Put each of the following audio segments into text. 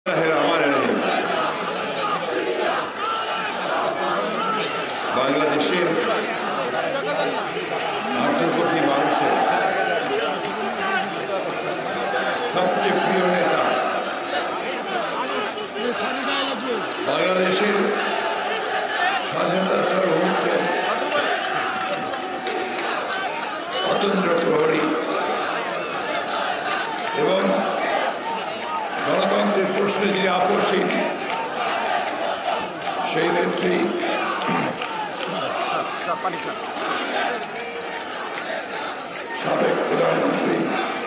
বাংলাদেশের 18 কোটি মানুষের সবচেয়ে প্রিয় নেতা, বাংলাদেশের স্বাধীনতা সার্বভৌমত্বের অতন্দ্র প্রহরী এবং গণতন্ত্রের প্রশ্নে যিনি আপসহীন, সেই নেত্রী সাবেক প্রধানমন্ত্রী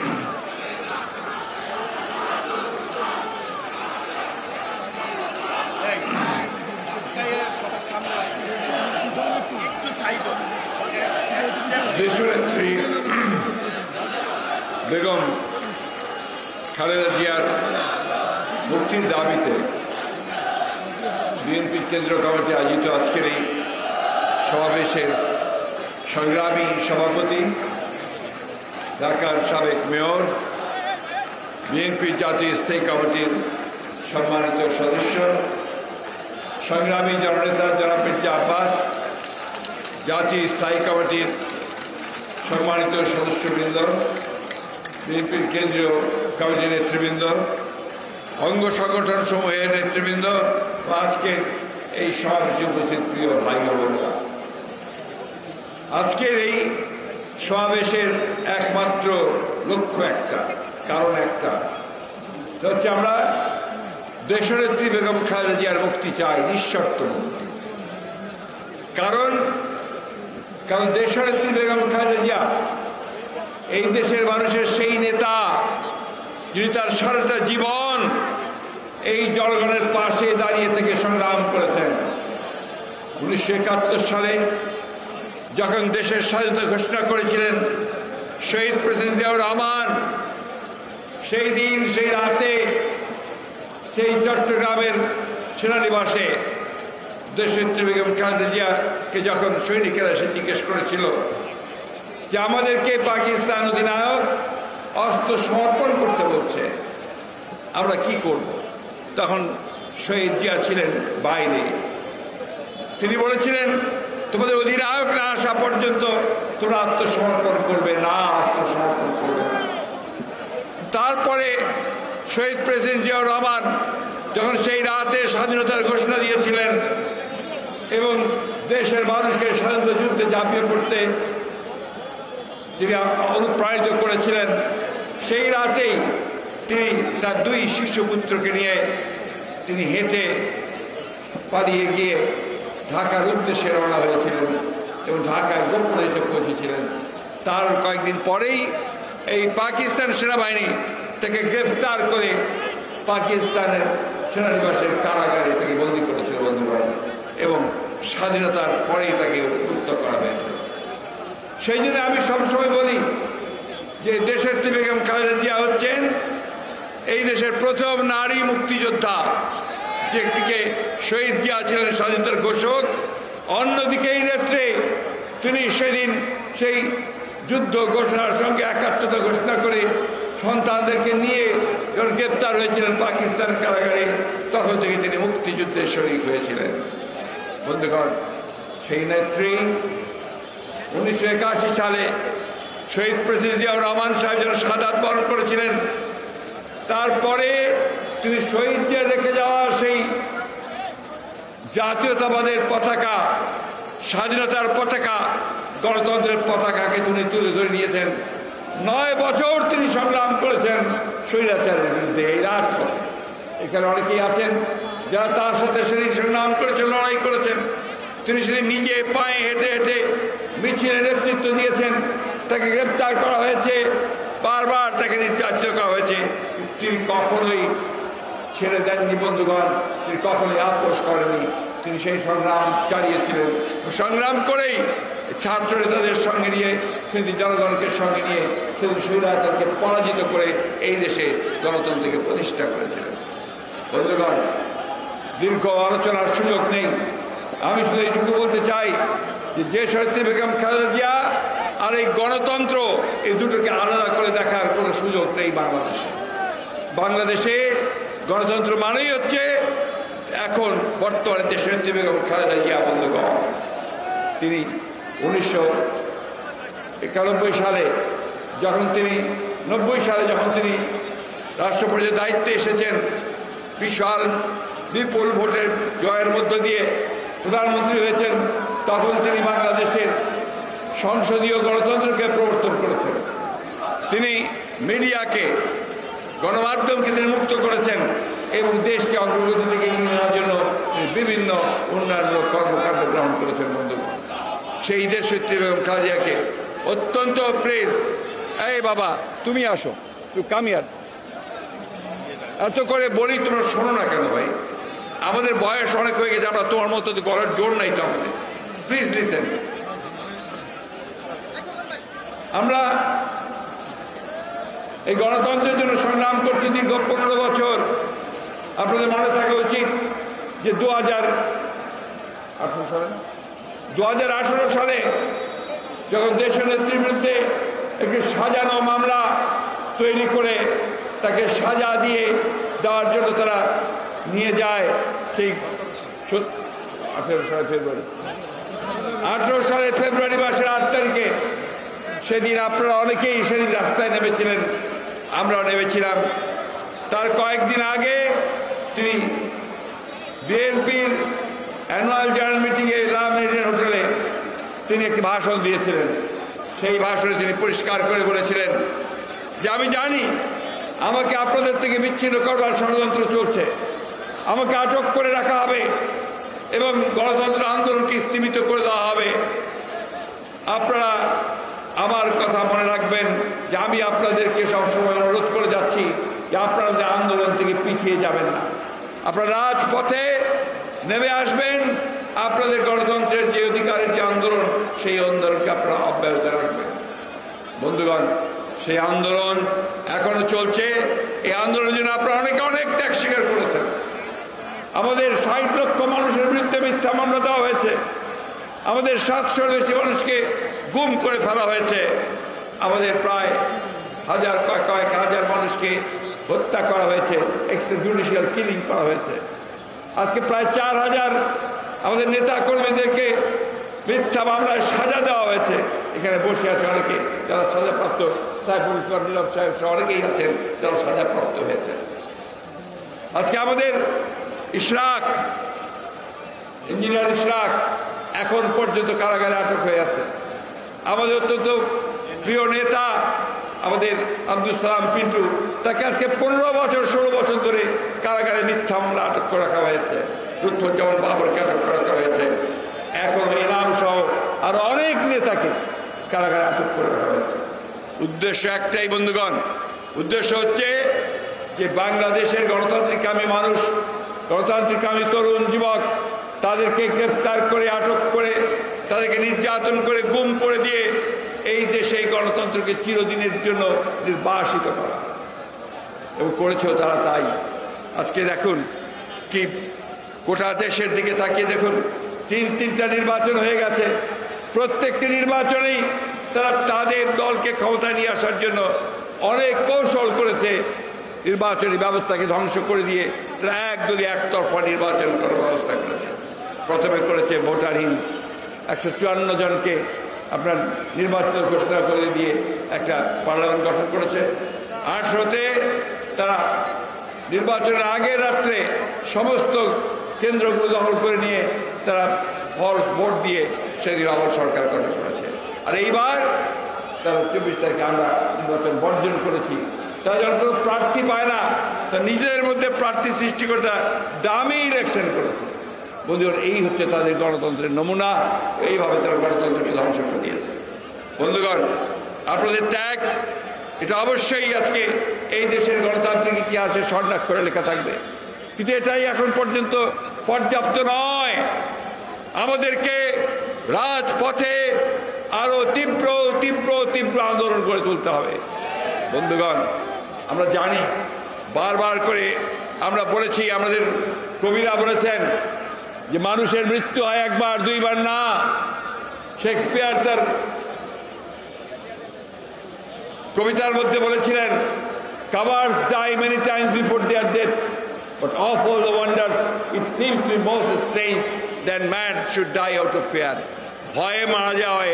দেশনেত্রী বেগম খালেদা জিয়ার মুক্তির দাবিতে বিএনপির কেন্দ্রীয় কমিটি আয়োজিত আজকের এই সমাবেশের সংগ্রামী সভাপতি, ঢাকার সাবেক মেয়র, বিএনপির জাতীয় স্থায়ী কমিটির সম্মানিত সদস্য, সংগ্রামী জননেতা জনাব মির্জা আব্বাস, জাতীয় স্থায়ী কমিটির সম্মানিত সদস্যবৃন্দ, বিএনপির কেন্দ্রীয় কমিটির নেতৃবৃন্দ, অঙ্গ সংগঠন সমূহের নেতৃবৃন্দ, আজকে এই সমাবেশে উপস্থিত প্রিয় ভাই বোনেরা, আজকের এই সমাবেশের একমাত্র লক্ষ্য একটা, কারণ একটা, হচ্ছে আমরা দেশনেত্রী বেগম খালেদা জিয়ার মুক্তি চাই, নিঃশর্ত মুক্তি। কারণ দেশনেত্রী বেগম খালেদা জিয়া এই দেশের মানুষের সেই নেতা যিনি তার সারাটা জীবন এই জনগণের পাশে দাঁড়িয়ে থেকে সংগ্রাম করেছেন। 1971 সালে যখন দেশের স্বাধীনতা ঘোষণা করেছিলেন শহীদ প্রেসিডেন্ট জিয়াউর রহমান, সেই দিন সেই রাতে সেই চট্টগ্রামের সেনানিবাসে দেশনেত্রী বেগম খালেদা জিয়াকে যখন সৈনিকেরা এসে জিজ্ঞেস করেছিল যে আমাদেরকে পাকিস্তান অধিনায়ক অস্ত্র সমর্পণ করতে বলছে, আমরা কি করব? তখন শহীদ জিয়া ছিলেন বাইরে, তিনি বলেছিলেন তোমাদের অধিনায়ক না আসা পর্যন্ত তোমরা আত্মসমর্পণ করবে না, আত্মসমর্পণ করবে না। তারপরে শহীদ প্রেসিডেন্ট জিয়াউর রহমান যখন সেই রাতে স্বাধীনতার ঘোষণা দিয়েছিলেন এবং দেশের মানুষকে স্বাধীনতা যুদ্ধে ঝাঁপিয়ে পড়তে তিনি অনুপ্রাণিত করেছিলেন, সেই রাতেই তিনি তার 2 শিশুপুত্রকে নিয়ে তিনি হেঁটে পালিয়ে গিয়ে ঢাকার উদ্দেশ্যে রওনা হয়েছিলেন এবং ঢাকায় গোপনে এসে পৌঁছেছিলেন। তার কয়েকদিন পরেই এই পাকিস্তান সেনাবাহিনী তাকে গ্রেফতার করে পাকিস্তানের সেনানিবাসের কারাগারে তাকে বন্দী করেছিল বন্ধুগণ, এবং স্বাধীনতার পরেই তাকে মুক্ত করা হয়েছিল। সেই জন্য আমি সবসময় বলি যে দেশনেত্রী বেগম খালেদা জিয়া হচ্ছেন এই দেশের প্রথম নারী মুক্তিযোদ্ধা। যে একদিকে শহীদ জিয়া ছিলেন স্বাধীনতার ঘোষক, অন্যদিকে এই নেত্রী তিনি সেদিন সেই যুদ্ধ ঘোষণার সঙ্গে একাত্মতা ঘোষণা করে সন্তানদেরকে নিয়ে যখন গ্রেপ্তার হয়েছিলেন পাকিস্তান কারাগারে, তখন থেকে তিনি মুক্তিযুদ্ধে শরিক হয়েছিলেন। বন্ধুগণ, সেই নেত্রী 1981 সালে শহীদ প্রেসিডেন্ট জিয়াউর রহমান সাহেব যেন শাহাদাত বরণ করেছিলেন, তারপরে তিনি শহীদ জিয়া রেখে যাওয়া সেই জাতীয়তাবাদের পতাকা, স্বাধীনতার পতাকা, গণতন্ত্রের পতাকাকে তিনি তুলে ধরে নিয়েছেন। 9 বছর তিনি সংগ্রাম করেছেন স্বৈরাচারের বিরুদ্ধে এই রাজপথে। এখানে অনেকেই আছেন যারা তার সাথে সেদিন সংগ্রাম করেছেন, লড়াই করেছেন। তিনি সেদিন নিজে পায়ে হেঁটে হেঁটে মিছিলের নেতৃত্ব দিয়েছেন, তাকে গ্রেপ্তার করা হয়েছে, বারবার তাকে নির্যাতিত করা হয়েছে, তিনি কখনোই ছেড়ে দেননি বন্ধুগণ, তিনি কখনোই আপোষ করেনি। তিনি সেই সংগ্রাম চালিয়েছিলেন, সংগ্রাম করেই ছাত্র নেতাদের সঙ্গে নিয়ে, সেদিন জনগণকে সঙ্গে নিয়ে সেদিন স্বৈরাচারকে পরাজিত করে এই দেশে গণতন্ত্রকে প্রতিষ্ঠা করেছিলেন। বন্ধুগণ, দীর্ঘ আলোচনার সুযোগ নেই, আমি শুধু এইটুকু বলতে চাই যে দেশনেত্রী বেগম খালেদা জিয়া আর এই গণতন্ত্র, এই দুটোকে আলাদা করে দেখার কোনো সুযোগ নেই বাংলাদেশে। বাংলাদেশে গণতন্ত্র মানেই হচ্ছে এখন বর্তমানে দেশের নেত্রী বেগম খালেদা জিয়া বন্ধুগণ, তিনি 1991 সালে যখন তিনি 90 সালে যখন তিনি রাষ্ট্রপতির দায়িত্বে এসেছেন, বিশাল বিপুল ভোটের জয়ের মধ্য দিয়ে প্রধানমন্ত্রী হয়েছেন, তখন তিনি বাংলাদেশের সংসদীয় গণতন্ত্রকে প্রবর্তন করেছেন। তিনি মিডিয়াকে, গণমাধ্যমকে তিনি মুক্ত করেছেন এবং দেশকে অগ্রগতির দিকে এগিয়ে নেওয়ার জন্য বিভিন্ন উন্নয়নমূলক কর্মকাণ্ড গ্রহণ করেছেন। বন্ধুগণ, সেই দেশনেত্রী বেগম খালেদা জিয়াকে অত্যন্ত প্রেস। এই বাবা তুমি আসো, তুই কামিয়ার এত করে বলি, তোমরা শোনো না কেন ভাই? আমাদের বয়স অনেক হয়ে গেছে, আমরা তোমার মতো গলার জোর নাই তো আমাদের। Please listen. আমরা এই গণতন্ত্রের জন্য সংগ্রাম করছি দীর্ঘ 15 বছর। আপনাদের মনে থাকা উচিত যে 2018 সালে যখন দেশের নেত্রীর বিরুদ্ধে একটি সাজানো মামলা তৈরি করে তাকে সাজা দিয়ে দেওয়ার জন্য তারা নিয়ে যায়, সেই 18 সালের ফেব্রুয়ারি মাসের 8 তারিখে, সেদিন আপনারা অনেকেই সেদিন রাস্তায় নেমেছিলেন, আমরাও নেমেছিলাম। তার কয়েকদিন আগে তিনি বিএনপির অ্যানুয়াল জেনারেল মিটিংয়ে মেরিডিয়ান হোটেলে তিনি একটি ভাষণ দিয়েছিলেন। সেই ভাষণে তিনি পরিষ্কার করে বলেছিলেন যে আমি জানি আমাকে আপনাদের থেকে বিচ্ছিন্ন করবার ষড়যন্ত্র চলছে, আমাকে আটক করে রাখা হবে এবং গণতন্ত্র আন্দোলনকে স্তীমিত করে দেওয়া হবে। আপনারা আমার কথা মনে রাখবেন যে আমি আপনাদেরকে সবসময় অনুরোধ করে যাচ্ছি যে আপনারা যে আন্দোলন থেকে পিছিয়ে যাবেন না, আপনারা রাজপথে নেমে আসবেন, আপনাদের গণতন্ত্রের যে অধিকারের যে আন্দোলন, সেই আন্দোলনকে আপনারা অব্যাহত রাখবেন। বন্ধুগণ, সেই আন্দোলন এখনো চলছে। এই আন্দোলনের জন্য আপনারা অনেক ত্যাগ স্বীকার করেছেন। আমাদের 60 লক্ষ মানুষের বিরুদ্ধে মিথ্যা মামলা দেওয়া হয়েছে, আমাদের 700-র বেশি মানুষকে গুম করে ফেলা হয়েছে, আমাদের প্রায় কয়েক হাজার মানুষকে হত্যা করা হয়েছে, এক্সট্রাজুডিশিয়াল কিলিং করা হয়েছে। আজকে প্রায় 4000 আমাদের নেতা কর্মীদেরকে মিথ্যা মামলায় সাজা দেওয়া হয়েছে। এখানে বসে আছে অনেকে যারা সাজাপ্রাপ্ত, সাইফুল ইসলাম নীলব সাহেব অনেকেই আছেন যারা সাজাপ্রাপ্ত হয়েছে। আজকে আমাদের ইশরাক, ইঞ্জিনিয়ার ইশরাক এখন পর্যন্ত কারাগারে আটক হয়ে আছে। আমাদের অত্যন্ত প্রিয় নেতা আমাদের আব্দুল সালাম পিন্টু, তাকে আজকে 15 বছর 16 বছর ধরে কারাগারে মিথ্যা মামলা আটক করে রাখা হয়েছে। লুৎফুজ্জামান বাবরকে আটক করে রাখা হয়েছে। এখন এনাম সহ আর অনেক নেতাকে কারাগারে আটক করে রাখা হয়েছে। উদ্দেশ্য একটাই বন্ধুগণ, উদ্দেশ্য হচ্ছে যে বাংলাদেশের গণতান্ত্রিককামী মানুষ, গণতান্ত্রিককামী তরুণ যুবক, তাদেরকে গ্রেফতার করে আটক করে তাদেরকে নির্যাতন করে গুম করে দিয়ে এই দেশে গণতন্ত্রকে চিরদিনের জন্য নির্বাসিত করা, এবং করেছেও তারা তাই। আজকে দেখুন কি গোটা দেশের দিকে তাকিয়ে দেখুন, 3টা নির্বাচন হয়ে গেছে। প্রত্যেকটি নির্বাচনেই তারা তাদের দলকে ক্ষমতা নিয়ে আসার জন্য অনেক কৌশল করেছে। নির্বাচনী ব্যবস্থাকে ধ্বংস করে দিয়ে তারা একদলীয় একতরফা নির্বাচন করার ব্যবস্থা করেছে। প্রথমে করেছে ভোটারহীন 154 জনকে আপনার নির্বাচিত ঘোষণা করে দিয়ে একটা পার্লামেন্ট গঠন করেছে। 18তে তারা নির্বাচনের আগের রাত্রে সমস্ত কেন্দ্রগুলো দখল করে নিয়ে তারা ফলস ভোট দিয়ে সেদিন আবার সরকার গঠন করেছে। আর এইবার তারা 24 তারিখে আমরা নির্বাচন বর্জন করেছি। তারা যখন কোনো প্রার্থী পায় না, তা নিজেদের মধ্যে প্রার্থী সৃষ্টি করে তারা দামি ইলেকশন করেছে। বন্ধুগণ, এই হচ্ছে তাদের গণতন্ত্রের নমুনা। এইভাবে তারা গণতন্ত্রকে ধ্বংস করে দিয়েছে। বন্ধুগণ, আপনাদের ত্যাগ এটা অবশ্যই আজকে এই দেশের গণতান্ত্রিক ইতিহাসে স্বর্ণাক্ষরে লেখা থাকবে, কিন্তু এটাই এখন পর্যন্ত পর্যাপ্ত নয়। আমাদেরকে রাজপথে আরো তীব্র তীব্র তীব্র আন্দোলন করে তুলতে হবে। বন্ধুগণ, আমরা জানি, বারবার করে আমরা বলেছি, আমাদের কবিরা বলেছেন যে মানুষের মৃত্যু হয় একবার দুইবার না। শেক্সপিয়ার তার কবিতার মধ্যে বলেছিলেন, cowards die many times before their death, But of all the wonders, it seems to be most strange that man should die out of fear. ভয়ে মারা যাওয়ায়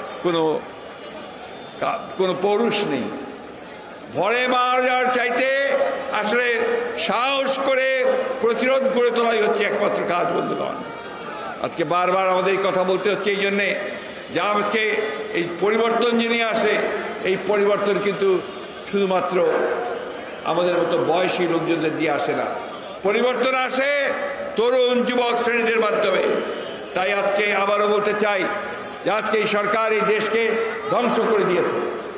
কোনো পৌরুষ নেই। ভয়ে মারা যাওয়ার চাইতে আসলে সাহস করে প্রতিরোধ গড়ে তোলাই হচ্ছে একমাত্র কাজ বন্ধুগণ। আজকে বারবার আমাদের এই কথা বলতে হচ্ছে এই জন্যে যা আজকে এই পরিবর্তন যিনি আসে, এই পরিবর্তন কিন্তু শুধুমাত্র আমাদের মতো বয়সী লোকজনদের দিয়ে আসে না, পরিবর্তন আসে তরুণ যুবক শ্রেণীদের মাধ্যমে। তাই আজকে আবারও বলতে চাই যে আজকে এই সরকার এই দেশকে ধ্বংস করে দিয়েছে।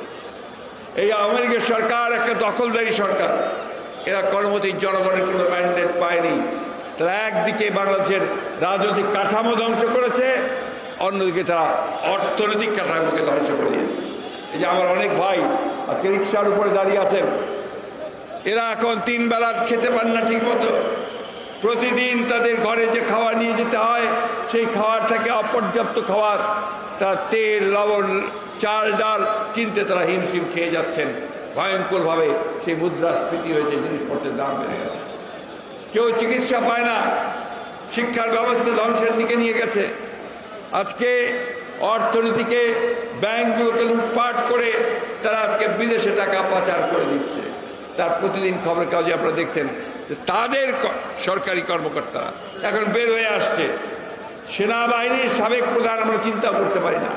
এই আওয়ামী লীগের সরকার একটা দখলদারি সরকার। এরা কোনোমতেই জনগণের কোনো ম্যান্ডেট পায়নি। তারা একদিকে বাংলাদেশের রাজনৈতিক কাঠামো ধ্বংস করেছে, অন্যদিকে তারা অর্থনৈতিক কাঠামোকে ধ্বংস করে দিয়েছে। এই যে আমার অনেক ভাই আজকে রিক্সার উপরে দাঁড়িয়ে আছেন, এরা এখন 3 বেলা খেতে পান না ঠিক মতো। প্রতিদিন তাদের ঘরে যে খাবার নিয়ে যেতে হয়, সেই খাবার থেকে অপর্যাপ্ত খাবার, তারা তেল লবণ চাল ডাল কিনতে তারা হিমশিম খেয়ে যাচ্ছেন। ভয়ঙ্করভাবে সেই মুদ্রাস্ফীতি হয়েছে, জিনিসপত্রের দাম বেড়ে গেছে, কেউ চিকিৎসা পায় না, শিক্ষার ব্যবস্থা ধ্বংসের দিকে নিয়ে গেছে। আজকে অর্থনীতিকে ব্যাংকগুলোকে লুটপাট করে তারা আজকে বিদেশে টাকা পাচার করে দিচ্ছে। তার প্রতিদিন খবরের কাগজে আপনারা দেখছেন যে তাদের সরকারি কর্মকর্তারা এখন বের হয়ে আসছে। সেনাবাহিনীর সাবেক প্রধান আমরা চিন্তা করতে পারি না,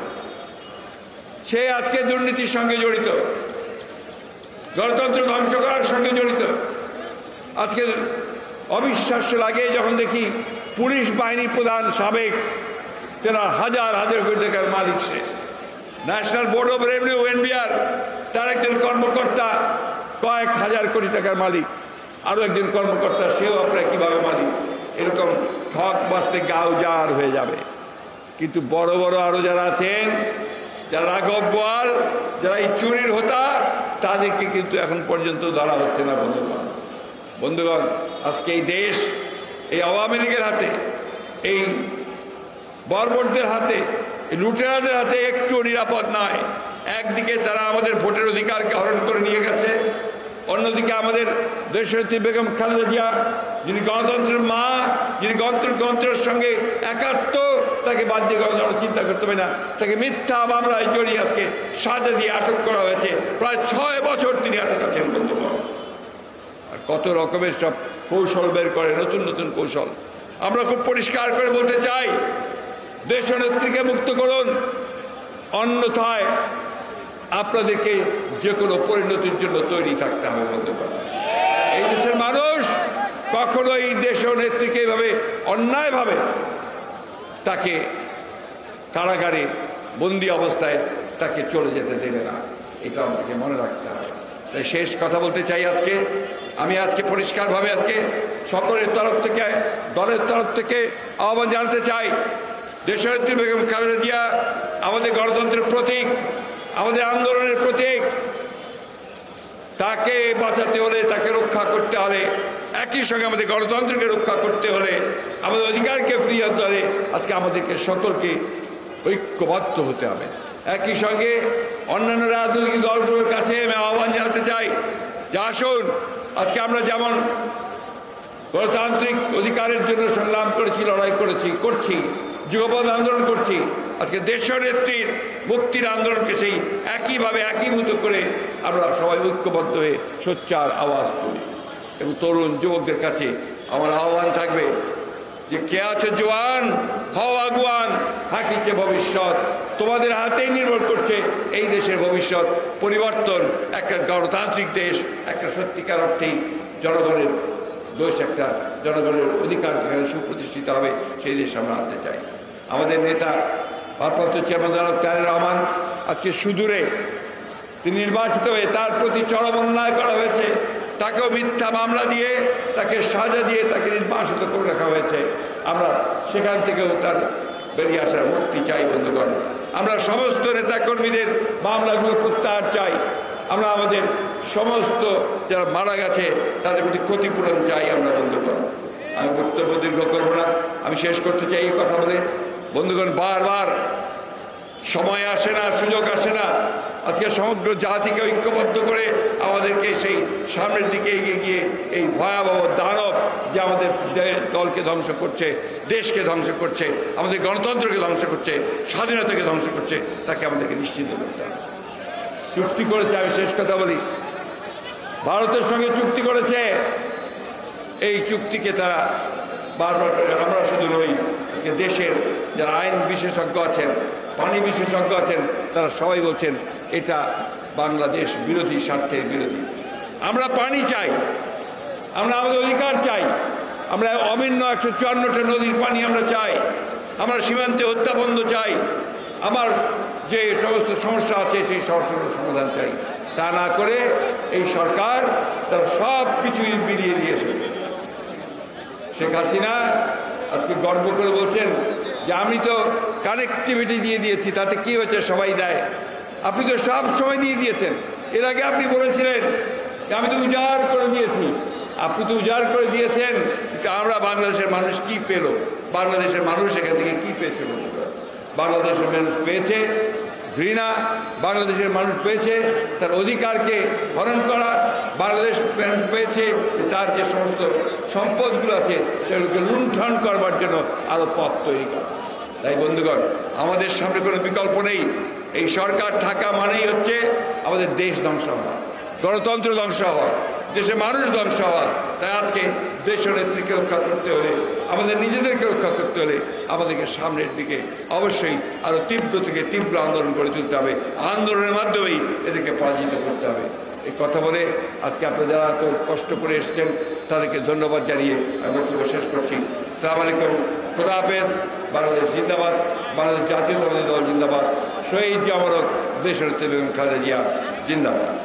সে আজকে দুর্নীতির সঙ্গে জড়িত, গণতন্ত্র ধ্বংস করার সঙ্গে জড়িত। আজকে অবিশ্বাস্য লাগে যখন দেখি পুলিশ বাহিনী প্রধান সাবেক, তেনা হাজার হাজার কোটি টাকার মালিক। সে national board of revenue NBR, তার একজন কর্মকর্তা কয়েক হাজার কোটি টাকার মালিক। আরো একজন কর্মকর্তা, সেও আপনারা কিভাবে মালিক। এরকম ঠক বাঁচতে গাও জার হয়ে যাবে। কিন্তু বড় বড় আরো যারা আছেন, যারা রাঘব বোয়াল, যারা এই চুরির হোতা, তাদেরকে কিন্তু এখন পর্যন্ত ধরা হচ্ছে না। বন্ধুগণ, আজকে এই দেশ এই আওয়ামী লীগের হাতে, এই বর্বরদের হাতে, এই লুটেরাদের হাতে একটু নিরাপদ নয়। একদিকে তারা আমাদের ভোটের অধিকারকে হরণ করে নিয়ে গেছে, অন্যদিকে আমাদের দেশনেত্রী বেগম খালেদা জিয়া, যিনি গণতন্ত্রের মা, যিনি গণতন্ত্রের সঙ্গে একাত্ম, তাকে বাদ দিয়ে গণতন্ত্র চিন্তা করতে হবে না। তাকে মিথ্যা মামলায় জড়িয়ে আজকে সাজা দিয়ে আটক করা হয়েছে। প্রায় 6 বছর তিনি আটক আছেন বন্ধুগণ। আর কত রকমের সব কৌশল বের করে, নতুন নতুন কৌশল। আমরা খুব পরিষ্কার করে বলতে চাই, দেশনেত্রীকে মুক্ত করুন, অন্যথায় আপনাদেরকে যে কোনো পরিণতির জন্য তৈরি থাকতে হবে বন্ধুগণ। এই দেশের মানুষ কখনো এই দেশনেত্রীকে এইভাবে অন্যায়ভাবে তাকে কারাগারে বন্দি অবস্থায় তাকে চলে যেতে দেবে না, এটা আমাদেরকে মনে রাখতে হবে। তাই শেষ কথা বলতে চাই, আমি আজকে পরিষ্কারভাবে আজকে সকলের তরফ থেকে, দলের তরফ থেকে আহ্বান জানাতে চাই, দেশনেত্রী বেগম খালেদা জিয়া আমাদের গণতন্ত্রের প্রতীক, আমাদের আন্দোলনের প্রতীক। তাকে বাঁচাতে হলে, তাকে রক্ষা করতে হলে, একই সঙ্গে আমাদের গণতন্ত্রকে রক্ষা করতে হলে, আমাদের অধিকারকে ফিরিয়ে আনতে হলে আজকে আমাদেরকে সকলকে ঐক্যবদ্ধ হতে হবে। একই সঙ্গে অন্যান্য রাজনৈতিক দলগুলোর কাছে আমি আহ্বান জানাতে চাই যে আসুন, আজকে আমরা যেমন গণতান্ত্রিক অধিকারের জন্য সংগ্রাম করেছি, লড়াই করছি, যুগপৎ আন্দোলন করছি, আজকে দেশনেত্রীর মুক্তির আন্দোলনকে সেই একইভাবে একীভূত করে আমরা সবাই ঐক্যবদ্ধ হয়ে সোচ্চার আওয়াজ শুনি। এবং তরুণ যুবকদের কাছে আমার আহ্বান থাকবে যে কে আছে জওয়ান, হও আগুয়ান, হাকিছে ভবিষ্যৎ। তোমাদের হাতেই নির্ভর করছে এই দেশের ভবিষ্যৎ পরিবর্তন। একটা গণতান্ত্রিক দেশ, একটা সত্যিকার অর্থেই জনগণের দেশ, একটা জনগণের অধিকার যেখানে সুপ্রতিষ্ঠিত হবে, সেই দেশ আমরা আনতে চাই। আমাদের নেতা ভারপ্রাপ্ত চেয়ারম্যান জনাব তারেক রহমান আজকে সুদূরে তিনি নির্বাচিত হয়ে তার প্রতি চরম অন্যায় করা হয়েছে। তাকেও মিথ্যা মামলা দিয়ে, তাকে সাজা দিয়ে তাকে নির্বাসিত করে রাখা হয়েছে। আমরা সেখান থেকেও তার বেরিয়ে আসার মুক্তি চাই বন্ধুগণ। আমরা সমস্ত নেতাকর্মীদের মামলাগুলো প্রত্যাহার চাই। আমরা আমাদের সমস্ত যারা মারা গেছে তাদের প্রতি ক্ষতিপূরণ চাই আমরা বন্ধুগণ। আমি বক্তব্য দীর্ঘ করবো না, আমি শেষ করতে চাই এই কথা বলে, বন্ধুগণ, বারবার সময় আসে না, সুযোগ আসে না, আজকে সমগ্র জাতিকে ঐক্যবদ্ধ করে আমাদেরকে সেই সামনের দিকে এগিয়ে গিয়ে এই ভয়াবহ দানব যে আমাদের দলকে ধ্বংস করছে, দেশকে ধ্বংস করছে, আমাদের গণতন্ত্রকে ধ্বংস করছে, স্বাধীনতাকে ধ্বংস করছে, তাকে আমাদেরকে নিশ্চিন্ত করতে হবে। চুক্তি করেছে, আমি শেষ কথা বলি, ভারতের সঙ্গে চুক্তি করেছে। এই চুক্তিকে তারা বারবার করে, আমরা শুধু নই, আজকে দেশের যারা আইন বিশেষজ্ঞ আছেন, পানি বিশেষজ্ঞ আছেন, তারা সবাই বলছেন এটা বাংলাদেশ বিরোধী, স্বার্থের বিরোধী। আমরা পানি চাই, আমরা আমাদের অধিকার চাই, আমরা অভিন্ন 154টা নদীর পানি আমরা চাই, আমরা সীমান্তে হত্যা বন্ধ চাই, আমার যে সমস্ত সমস্যা আছে সেই সমস্যার সমাধান চাই। তা না করে এই সরকার তারা সব কিছুই বিলিয়ে দিয়েছে। শেখ হাসিনা আজকে গর্ব করে বলছেন যে আমি তো কানেক্টিভিটি দিয়ে দিয়েছি, তাতে কি হয়েছে, সবাই দেয়। আপনি তো সব সময় দিয়ে দিয়েছেন। এর আগে আপনি বলেছিলেন যে আমি তো উজাড় করে দিয়েছি। আপনি তো উজাড় করে দিয়েছেন, আমরা বাংলাদেশের মানুষ কি পেল? বাংলাদেশের মানুষ এখান থেকে কি পেয়েছে? বাংলাদেশের মানুষ পেয়েছে ঘৃণা, বাংলাদেশের মানুষ পেয়েছে তার অধিকারকে হরণ করা, বাংলাদেশ মানুষ পেয়েছে তার যে সমস্ত সম্পদগুলো আছে সেগুলোকে লুণ্ঠন করবার জন্য আরও পথ তৈরি করা। তাই বন্ধুগণ, আমাদের সামনে কোনো বিকল্প নেই। এই সরকার থাকা মানেই হচ্ছে আমাদের দেশ ধ্বংস হওয়া, গণতন্ত্র ধ্বংস হওয়া, দেশের মানুষ ধ্বংস হওয়া। তাই আজকে দেশের নেত্রীকে রক্ষা করতে হলে, আমাদের নিজেদেরকে রক্ষা করতে হলে আমাদেরকে সামনের দিকে অবশ্যই আরও তীব্র থেকে তীব্র আন্দোলন করে তুলতে হবে। আন্দোলনের মাধ্যমেই এদেরকে পরাজিত করতে হবে। এই কথা বলে আজকে আপনারা যারা এত কষ্ট করে এসেছেন তাদেরকে ধন্যবাদ জানিয়ে আমি বক্তব্য শেষ করছি। আসসালামু আলাইকুম, খোদা হাফেজ। বাংলাদেশ জিন্দাবাদ, বাংলাদেশ জাতীয়তাবাদী দল জিন্দাবাদ, শহীদ জামরক দেশের বেগম খালেদা জিয়া জিন্দাবাদ।